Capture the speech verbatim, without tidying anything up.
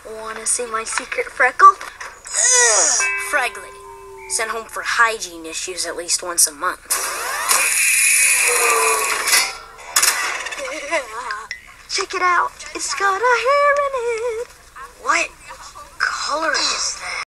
Want to see my secret freckle? Ugh. Fregly. Sent home for hygiene issues at least once a month. Check it out. It's got a hair in it. What color is that?